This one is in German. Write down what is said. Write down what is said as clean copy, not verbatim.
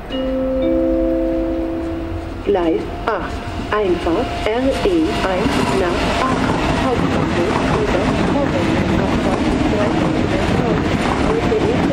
Gleis 8, Einfahrt RE1 nach Aachen, Hauptbahnhof über Vorwärtsabfahrt 3 Kilometer,